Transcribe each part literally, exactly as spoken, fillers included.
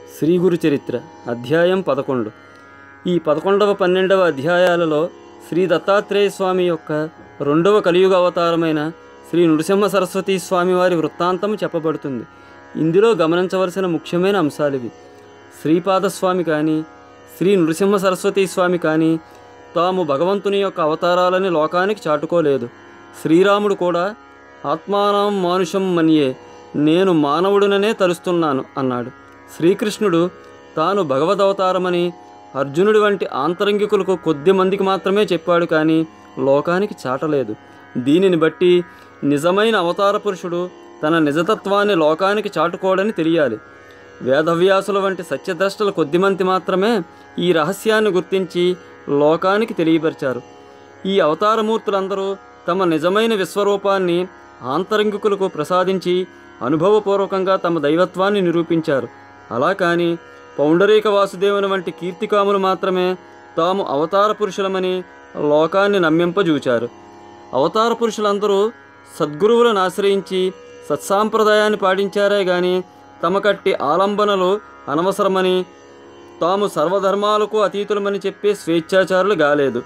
శ్రీ గురు చరిత్ర అధ్యాయం పదకొండు. ఈ పదకొండవ పన్నెండవ అధ్యాయాలలో శ్రీ దత్తాత్రేయ స్వామి యొక్క రెండవ కలియుగ అవతారమైన శ్రీ నృసింహ సరస్వతీ స్వామి వారి వృత్తాంతం చెప్పబడుతుంది. ఇందులో గమనించవలసిన ముఖ్యమైన అంశాలివి. శ్రీపాదస్వామి కానీ శ్రీ నృసింహ సరస్వతీ స్వామి కానీ తాము భగవంతుని యొక్క అవతారాలని లోకానికి చాటుకోలేదు. శ్రీరాముడు కూడా ఆత్మానం మానుషం మన్యే, నేను మానవుడుననే తలుస్తున్నాను అన్నాడు. శ్రీకృష్ణుడు తాను భగవదవతారమని అర్జునుడి వంటి ఆంతరంగికులకు కొద్ది మందికి మాత్రమే చెప్పాడు, కానీ లోకానికి చాటలేదు. దీనిని బట్టి నిజమైన అవతార పురుషుడు తన నిజతత్వాన్ని లోకానికి చాటుకోడని తెలియాలి. వేదవ్యాసుల వంటి సత్యద్రష్టలు కొద్దిమంది మాత్రమే ఈ రహస్యాన్ని గుర్తించి లోకానికి తెలియపరిచారు. ఈ అవతారమూర్తులందరూ తమ నిజమైన విశ్వరూపాన్ని ఆంతరంగికులకు ప్రసాదించి అనుభవపూర్వకంగా తమ దైవత్వాన్ని నిరూపించారు. అలా కానీ పౌండరీక వాసుదేవుని వంటి కీర్తికాములు మాత్రమే తాము అవతార పురుషులమని లోకాన్ని నమ్మింపజూచారు. అవతార పురుషులందరూ సద్గురువులను ఆశ్రయించి సత్సాంప్రదాయాన్ని పాటించారే గాని తమ కట్టి ఆలంబనలు అనవసరమని, తాము సర్వధర్మాలకు అతీతులమని చెప్పే స్వేచ్ఛాచారులు గాలేదు.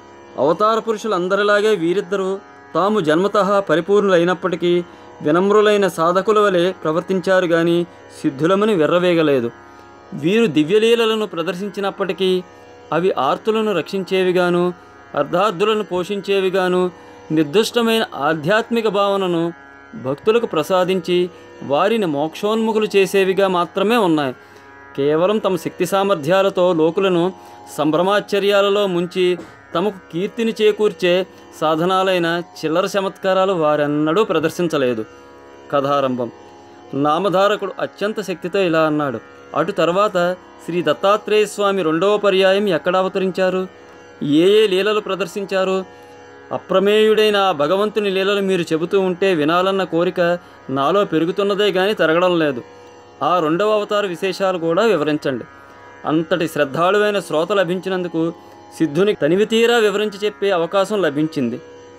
అవతార పురుషులందరిలాగే వీరిద్దరూ తాము జన్మతః పరిపూర్ణులైనప్పటికీ వినమ్రులైన సాధకుల వలె ప్రవర్తించారు గాని సిద్ధులమని విర్రవేగలేదు. వీరు దివ్యలీలలను ప్రదర్శించినప్పటికీ అవి ఆర్తులను రక్షించేవిగాను, అర్ధార్థులను పోషించేవిగాను, నిర్దిష్టమైన ఆధ్యాత్మిక భావనను భక్తులకు ప్రసాదించి వారిని మోక్షోన్ముఖులు చేసేవిగా మాత్రమే ఉన్నాయి. కేవలం తమ శక్తి సామర్థ్యాలతో లోకులను సంభ్రమాశ్చర్యాలలో ముంచి తమకు కీర్తిని చేకూర్చే సాధనాలైన చిల్లర చమత్కారాలు వారెన్నడూ ప్రదర్శించలేదు. కథారంభం. నామధారకుడు అత్యంత శక్తితో ఇలా అన్నాడు. అటు తర్వాత శ్రీ దత్తాత్రేయ స్వామి రెండవ పర్యాయం ఎక్కడ అవతరించారు, ఏ ఏ లీలలు ప్రదర్శించారు? అప్రమేయుడైన ఆ భగవంతుని లీలలు మీరు చెబుతూ ఉంటే వినాలన్న కోరిక నాలో పెరుగుతున్నదే కానీ తరగడం లేదు. ఆ రెండవ అవతార విశేషాలు కూడా వివరించండి. అంతటి శ్రద్ధాళువైన శ్రోత లభించినందుకు సిద్ధుని తనివితీరా వివరించి చెప్పే అవకాశం లభించింది.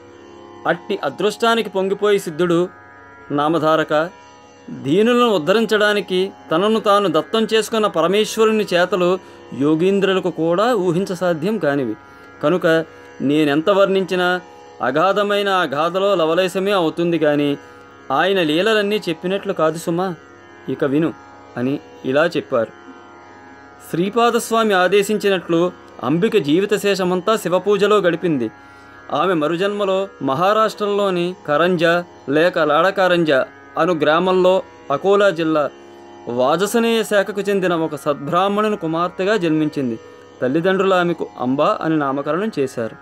అట్టి అదృష్టానికి పొంగిపోయి సిద్ధుడు, నామధారక, దీనులను ఉద్ధరించడానికి తనను తాను దత్తం చేసుకున్న పరమేశ్వరుని చేతలు యోగీంద్రులకు కూడా ఊహించసాధ్యం కానివి. కనుక నేనెంత వర్ణించినా అగాధమైన ఆ గాథలో లవలేశమే అవుతుంది, కానీ ఆయన లీలలన్నీ చెప్పినట్లు కాదు సుమా, ఇక విను అని ఇలా చెప్పారు. శ్రీపాదస్వామి ఆదేశించినట్లు అంబిక జీవితశేషమంతా శివపూజలో గడిపింది. ఆమె మరుజన్మలో మహారాష్ట్రలోని కరంజా లేక లాడకారంజా అను గ్రామంలో అకోలా జిల్లా వాజసనేయ శాఖకు చెందిన ఒక సద్బ్రాహ్మణుని కుమార్తెగా జన్మించింది. తల్లిదండ్రులు ఆమెకు అంబా అని నామకరణం చేశారు.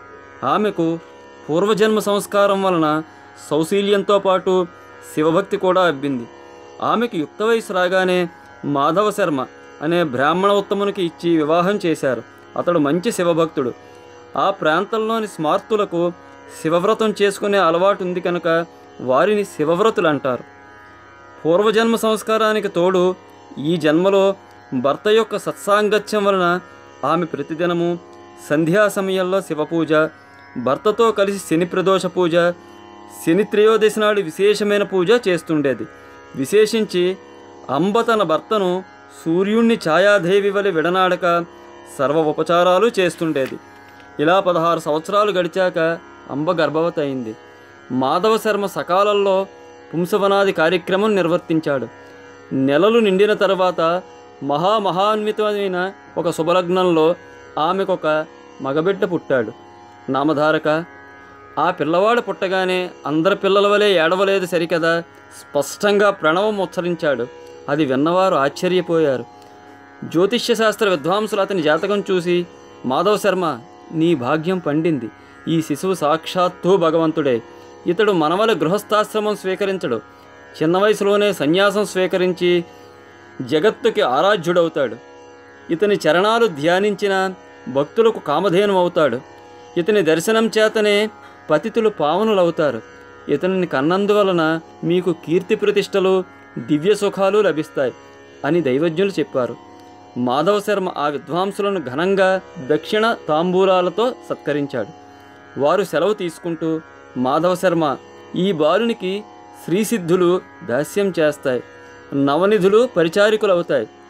ఆమెకు పూర్వజన్మ సంస్కారం వలన సౌశీల్యంతో పాటు శివభక్తి కూడా అబ్బింది. ఆమెకు యుక్త వయసు రాగానే మాధవ శర్మ అనే బ్రాహ్మణ ఉత్తమునికి ఇచ్చి వివాహం చేశారు. అతడు మంచి శివభక్తుడు. ఆ ప్రాంతంలోని స్మార్తులకు శివవ్రతం చేసుకునే అలవాటు ఉంది కనుక వారిని శివవ్రతులు అంటారు. పూర్వజన్మ సంస్కారానికి తోడు ఈ జన్మలో భర్త యొక్క సత్సాంగత్యం వలన ఆమె ప్రతిదినము సంధ్యా సమయంలో శివపూజ, భర్తతో కలిసి శని ప్రదోష పూజ, శని త్రయోదశి నాడు విశేషమైన పూజ చేస్తుండేది. విశేషించి అంబ తన భర్తను సూర్యుణ్ణి ఛాయాదేవి వలె విడనాడక సర్వ ఉపచారాలు చేస్తుండేది. ఇలా పదహారు సంవత్సరాలు గడిచాక అంబ గర్భవతి అయింది. మాధవ శర్మ సకాలంలో పుంసవనాది కార్యక్రమం నిర్వర్తించాడు. నెలలు నిండిన తర్వాత మహామహాన్వితమైన ఒక శుభలగ్నంలో ఆమెకొక మగబిడ్డ పుట్టాడు. నామధారక, ఆ పిల్లవాడు పుట్టగానే అందరి పిల్లల వలె ఏడవలేదు సరికదా, స్పష్టంగా ప్రణవం ఉచ్చరించాడు. అది విన్నవారు ఆశ్చర్యపోయారు. జ్యోతిష్య శాస్త్ర విద్వాంసులు అతని జాతకం చూసి, మాధవ శర్మ, నీ భాగ్యం పండింది. ఈ శిశువు సాక్షాత్తు భగవంతుడే. ఇతడు మనవల గృహస్థాశ్రమం స్వీకరించడు. చిన్న వయసులోనే సన్యాసం స్వీకరించి జగత్తుకి ఆరాధ్యుడవుతాడు. ఇతని చరణాలు ధ్యానించిన భక్తులకు కామధేను అవుతాడు. ఇతని దర్శనం చేతనే పతితులు పావనులవుతారు. ఇతనిని కన్నందువలన మీకు కీర్తి ప్రతిష్టలు, దివ్య సుఖాలు లభిస్తాయి అని దైవజ్ఞులు చెప్పారు. మాధవ శర్మ ఆ విద్వాంసులను ఘనంగా దక్షిణ తాంబూలాలతో సత్కరించాడు. వారు సెలవు తీసుకుంటూ, మాధవ శర్మ, ఈ బాలునికి శ్రీసిద్ధులు దాస్యం చేస్తాయి, నవనిధులు పరిచారికులవుతాయి.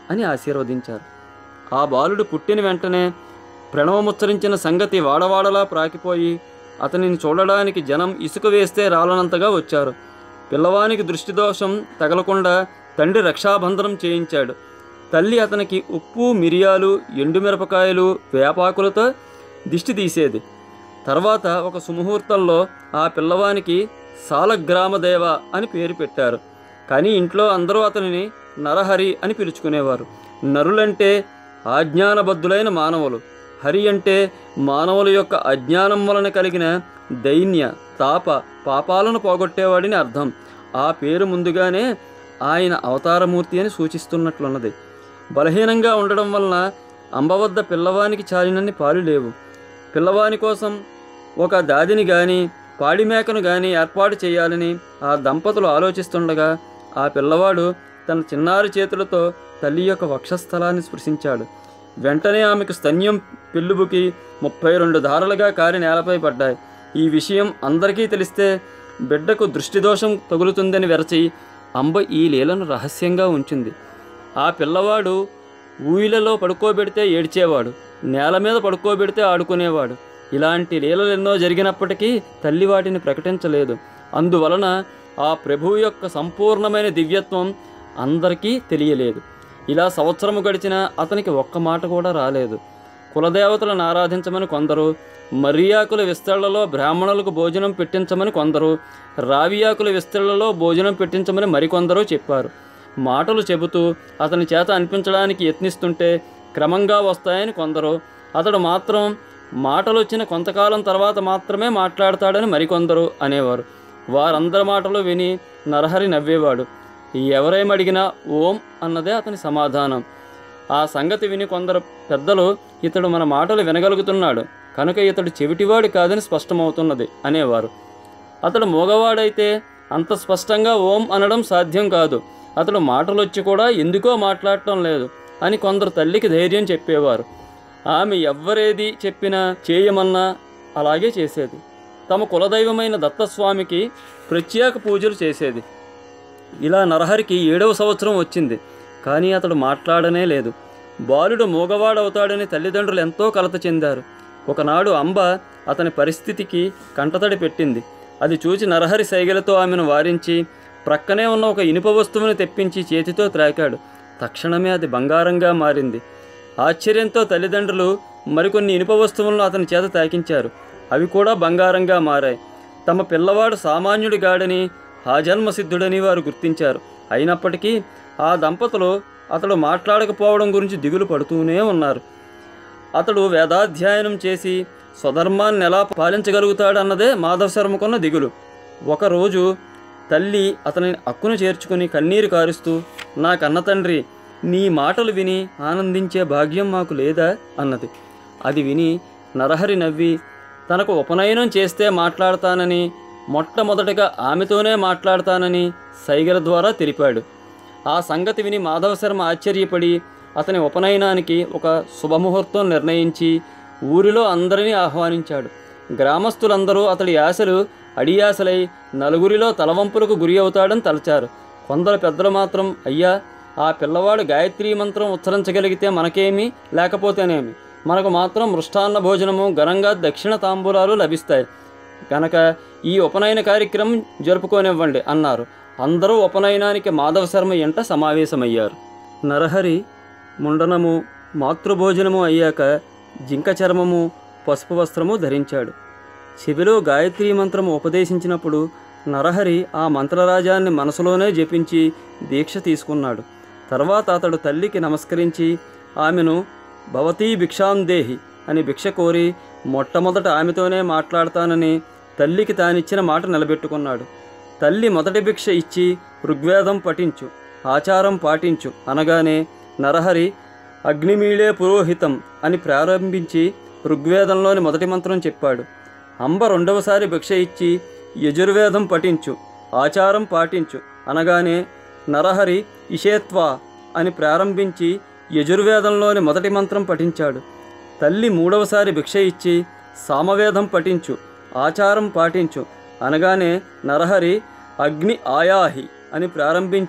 అని ఆశీర్వదించారు. ఆ బాలుడు పుట్టిన వెంటనే ప్రణవముచ్చరించిన సంగతి వాడవాడలా ప్రాకిపోయి అతనిని చూడడానికి జనం ఇసుక వేస్తే రాలనంతగా వచ్చారు. పిల్లవానికి దృష్టిదోషం తగలకుండా తండ్రి రక్షాబంధనం చేయించాడు. తల్లి అతనికి ఉప్పు, మిరియాలు, ఎండుమిరపకాయలు, వేపాకులతో దిష్టి తీసేది. తర్వాత ఒక సుముహూర్తంలో ఆ పిల్లవానికి సాలగ్రామదేవ అని పేరు పెట్టారు. కానీ ఇంట్లో అందరూ అతనిని నరహరి అని పిలుచుకునేవారు. నరులంటే ఆజ్ఞానబద్ధులైన మానవులు, హరి అంటే మానవుల యొక్క అజ్ఞానం వలన కలిగిన దైన్య, తాప, పాపాలను పోగొట్టేవాడిని అర్థం. ఆ పేరు ముందుగానే ఆయన అవతారమూర్తి అని సూచిస్తున్నట్లున్నది. బలహీనంగా ఉండడం వలన అంబవద్ద పిల్లవానికి చాలినన్ని పాలు లేవు. పిల్లవాని కోసం ఒక దాదిని కానీ పాడిమేకను కానీ ఏర్పాటు చేయాలని ఆ దంపతులు ఆలోచిస్తుండగా ఆ పిల్లవాడు తన చిన్నారి చేతులతో తల్లి యొక్క వక్షస్థలాన్ని స్పృశించాడు. వెంటనే ఆమెకు స్తన్యం పెళ్ళుబుకి ముప్పై రెండు ధారలుగా కారి నేలపై పడ్డాయి. ఈ విషయం అందరికీ తెలిస్తే బిడ్డకు దృష్టిదోషం తగులుతుందని వెరచి అంబ ఈ లీలను రహస్యంగా ఉంచింది. ఆ పిల్లవాడు ఊయిలలో పడుకోబెడితే ఏడ్చేవాడు, నేల మీద పడుకోబెడితే ఆడుకునేవాడు. ఇలాంటి లీలలెన్నో జరిగినప్పటికీ తల్లి వాటిని ప్రకటించలేదు. అందువలన ఆ ప్రభువు యొక్క సంపూర్ణమైన దివ్యత్వం అందరికీ తెలియలేదు. ఇలా సంవత్సరము గడిచినా అతనికి ఒక్క మాట కూడా రాలేదు. కులదేవతలను ఆరాధించమని కొందరు, మర్యాకుల విస్తళ్లలో బ్రాహ్మణులకు భోజనం పెట్టించమని కొందరు, రావియాకుల విస్తళ్లలో భోజనం పెట్టించమని మరికొందరు చెప్పారు. మాటలు చెబుతూ అతని చేత అనిపించడానికి యత్నిస్తుంటే క్రమంగా వస్తాయని కొందరు, అతడు మాత్రం మాటలు వచ్చిన కొంతకాలం తర్వాత మాత్రమే మాట్లాడతాడని మరికొందరు అనేవారు. వారందరి మాటలు విని నరహరి నవ్వేవాడు. ఎవరేమడిగినా ఓం అన్నదే అతని సమాధానం. ఆ సంగతి విని కొందరు పెద్దలు ఇతడు మన మాటలు వినగలుగుతున్నాడు కనుక ఇతడు చెవిటివాడు కాదని స్పష్టమవుతున్నది అనేవారు. అతడు మోగవాడైతే అంత స్పష్టంగా ఓం అనడం సాధ్యం కాదు, అతడు మాటలొచ్చి కూడా ఎందుకో మాట్లాడటం లేదు అని కొందరు తల్లికి ధైర్యం చెప్పేవారు. ఆమె ఎవ్వరేది చెప్పినా చేయమన్నా అలాగే చేసేది. తమ కులదైవమైన దత్తస్వామికి ప్రత్యేక పూజలు చేసేది. ఇలా నరహరికి ఏడవ సంవత్సరం వచ్చింది, కానీ అతడు మాట్లాడనే లేదు. బాలుడు మూగవాడవుతాడని తల్లిదండ్రులు ఎంతో కలత చెందారు. ఒకనాడు అంబ అతని పరిస్థితికి కంటతడి పెట్టింది. అది చూచి నరహరి సైగలతో ఆమెను వారించి ప్రక్కనే ఉన్న ఒక ఇనుప వస్తువుని తెప్పించి చేతితో త్రాకాడు. తక్షణమే అది బంగారంగా మారింది. ఆశ్చర్యంతో తల్లిదండ్రులు మరికొన్ని ఇనుప వస్తువులను అతని చేత తాకించారు. అవి కూడా బంగారంగా మారాయి. తమ పిల్లవాడు సామాన్యుడి గాడని, ఆజన్మసిద్ధుడని వారు గుర్తించారు. అయినప్పటికీ ఆ దంపతులు అతడు మాట్లాడకపోవడం గురించి దిగులు పడుతూనే ఉన్నారు. అతడు వేదాధ్యయనం చేసి స్వధర్మాన్ని ఎలా పాలించగలుగుతాడన్నదే మాధవ శర్మకున్న దిగులు. ఒకరోజు తల్లి అతనిని అక్కును చేర్చుకుని కన్నీరు కారుస్తూ, నా కన్న తండ్రి, నీ మాటలు విని ఆనందించే భాగ్యం మాకు లేదా అన్నది. అది విని నరహరి నవ్వి తనకు ఉపనయనం చేస్తే మాట్లాడతానని, మొట్టమొదటగా ఆమెతోనే మాట్లాడతానని సైగల ద్వారా తెలిపాడు. ఆ సంగతి విని మాధవ శర్మ ఆశ్చర్యపడి అతని ఉపనయనానికి ఒక శుభముహూర్తం నిర్ణయించి ఊరిలో అందరినీ ఆహ్వానించాడు. గ్రామస్తులందరూ అతడి ఆశలు అడియాసలై నలుగురిలో తలవంపులకు గురి అవుతాడని తలచారు. కొందరు పెద్దలు మాత్రం, అయ్యా, ఆ పిల్లవాడు గాయత్రీ మంత్రం ఉచ్చరించగలిగితే మనకేమీ, లేకపోతేనేమి, మనకు మాత్రం మృష్టాన్న భోజనము, ఘనంగా దక్షిణ తాంబూలాలు లభిస్తాయి కనుక ఈ ఉపనయన కార్యక్రమం జరుపుకోనివ్వండి అన్నారు. అందరూ ఉపనయనానికి మాధవ శర్మ ఎంట సమావేశమయ్యారు. నరహరి ముండనము, మాతృభోజనము అయ్యాక జింక చర్మము, పసుపు వస్త్రము ధరించాడు. చెవిలో గాయత్రీ మంత్రము ఉపదేశించినప్పుడు నరహరి ఆ మంత్రరాజాన్ని మనసులోనే జపించి దీక్ష తీసుకున్నాడు. తర్వాత అతడు తల్లికి నమస్కరించి ఆమెను భవతీ భిక్షాందేహి అని భిక్ష కోరి మొట్టమొదట ఆమెతోనే మాట్లాడతానని తల్లికి తానిచ్చిన మాట నిలబెట్టుకున్నాడు. తల్లి మొదటి భిక్ష ఇచ్చి ఋగ్వేదం పఠించు, ఆచారం పాటించు అనగానే నరహరి అగ్నిమీళే పురోహితం అని ప్రారంభించి ఋగ్వేదంలోని మొదటి మంత్రం చెప్పాడు. అంబ రెండవసారి భిక్ష ఇచ్చి యజుర్వేదం పఠించు, ఆచారం పాటించు అనగానే నరహరి ఇషేత్వా అని ప్రారంభించి యజుర్వేదంలోని మొదటి మంత్రం పఠించాడు. తల్లి మూడవసారి భిక్ష ఇచ్చి సామవేదం పఠించు, ఆచారం పాటించు అనగానే నరహరి అగ్ని ఆయాహి అని ప్రారంభించి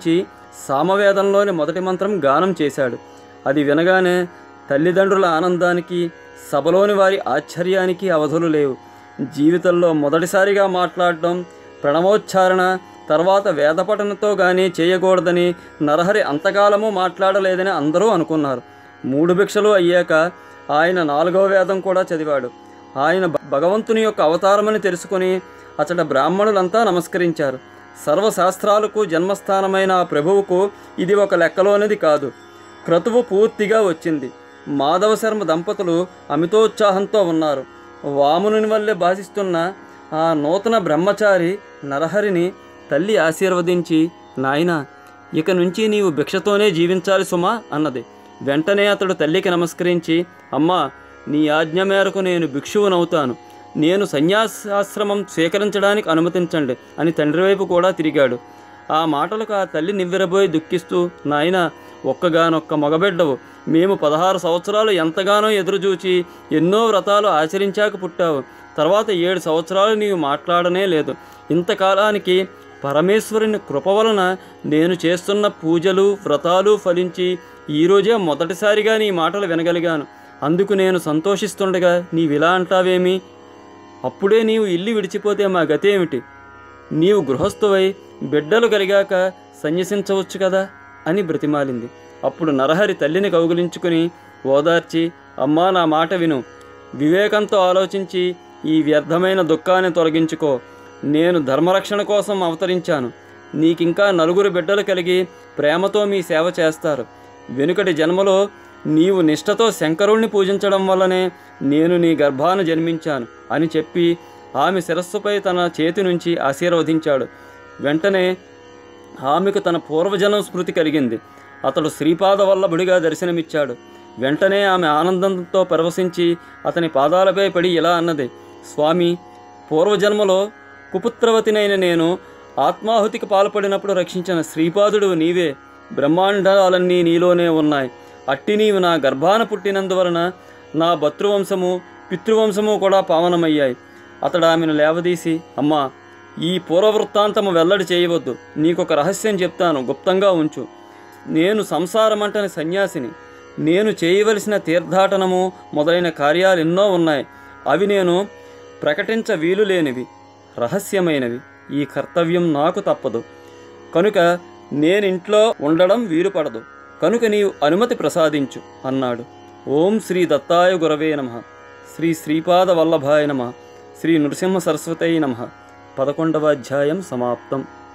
సామవేదంలోని మొదటి మంత్రం గానం చేశాడు. అది వినగానే తల్లిదండ్రుల ఆనందానికి, సభలోని వారి ఆశ్చర్యానికి అవధులు లేవు. జీవితంలో మొదటిసారిగా మాట్లాడడం, ప్రణవోచ్చారణ, తర్వాత వేదపఠనంతో కానీ చేయకూడదని నరహరి అంతకాలము మాట్లాడలేదని అందరూ అనుకున్నారు. మూడు భిక్షలు అయ్యాక ఆయన నాలుగవ వేదం కూడా చదివాడు. ఆయన భగవంతుని యొక్క అవతారమని తెలుసుకొని అతడ బ్రాహ్మణులంతా నమస్కరించారు. సర్వశాస్త్రాలకు జన్మస్థానమైన ఆ ప్రభువుకు ఇది ఒక లెక్కలోనిది కాదు. క్రతువు పూర్తిగా వచ్చింది. మాధవ శర్మ దంపతులు అమితోత్సాహంతో ఉన్నారు. వాముని వల్లే భాషిస్తున్న ఆ నూతన బ్రహ్మచారి నరహరిని తల్లి ఆశీర్వదించి, నాయనా, ఇక నుంచి నీవు భిక్షతోనే జీవించాలి సుమా అన్నది. వెంటనే అతడు తల్లికి నమస్కరించి, అమ్మా, నీ ఆజ్ఞ మేరకు నేను భిక్షువునవుతాను. నేను సన్యాసాశ్రమం స్వీకరించడానికి అనుమతించండి అని తండ్రి వైపు కూడా తిరిగాడు. ఆ మాటలకు ఆ తల్లి నివ్వెరబోయి దుఃఖిస్తూ, నాయనా, ఒక్కగానొక్క మగబిడ్డవు. మేము పదహారు సంవత్సరాలు ఎంతగానో ఎదురుచూచి ఎన్నో వ్రతాలు ఆచరించాక పుట్టావు. తర్వాత ఏడు సంవత్సరాలు నీవు మాట్లాడనే లేదు. ఇంతకాలానికి పరమేశ్వరుని కృప వలన నేను చేస్తున్న పూజలు వ్రతాలు ఫలించి ఈరోజే మొదటిసారిగా నీ మాటలు వినగలిగాను. అందుకు నేను సంతోషిస్తుండగా నీవిలా అంటావేమి? అప్పుడే నీవు ఇల్లు విడిచిపోతే మా గతేమిటి? నీవు గృహస్థువై బిడ్డలు కలిగాక సన్యసించవచ్చు కదా అని బ్రతిమాలింది. అప్పుడు నరహరి తల్లిని కౌగిలించుకుని ఓదార్చి, అమ్మా, నా మాట విను. వివేకంతో ఆలోచించి ఈ వ్యర్థమైన దుఃఖాన్ని తొలగించుకో. నేను ధర్మరక్షణ కోసం అవతరించాను. నీకింకా నలుగురు బిడ్డలు కలిగి ప్రేమతో మీ సేవ చేస్తారు. వెనుకటి జన్మలో నీవు నిష్ఠతో శంకరుణ్ణి పూజించడం వల్లనే నేను నీ గర్భాన జన్మించాను అని చెప్పి ఆమె శిరస్సుపై తన చేతి నుంచి ఆశీర్వదించాడు. వెంటనే ఆమెకు తన పూర్వజన్మ స్మృతి కలిగింది. అతడు శ్రీపాద వల్లభుడిగా దర్శనమిచ్చాడు. వెంటనే ఆమె ఆనందంతో పరవశించి అతని పాదాలపై పడి ఇలా అన్నది, స్వామి, పూర్వజన్మలో కుపుత్రవతినైన నేను ఆత్మాహుతికి పాల్పడినప్పుడు రక్షించిన శ్రీపాదుడు నీవే. బ్రహ్మాండాలన్నీ నీలోనే ఉన్నాయి. అట్టి నీవు నా గర్భాన పుట్టినందువలన నా భతృవంశము పితృవంశము కూడా పావనమయ్యాయి. అతడు ఆమెను లేవదీసి, అమ్మా, ఈ పూర్వవృత్తాంతము వెల్లడి చేయవద్దు. నీకొక రహస్యం చెప్తాను, గుప్తంగా ఉంచు. నేను సంసారమంటని సన్యాసిని. నేను చేయవలసిన తీర్థాటనము మొదలైన కార్యాలు ఎన్నో ఉన్నాయి. అవి నేను ప్రకటించ వీలు లేనివి, రహస్యమైనవి. ఈ కర్తవ్యం నాకు తప్పదు. కనుక నేనింట్లో ఉండడం వీలు పడదు. కనుక నీవు అనుమతి ప్రసాదించు అన్నాడు. ఓం శ్రీ దత్తాయ గురవే నమః. శ్రీ శ్రీపాద వల్లభాయ నమః. శ్రీ నృసింహ సరస్వతై నమః. పదకొండవ అధ్యాయం సమాప్తం.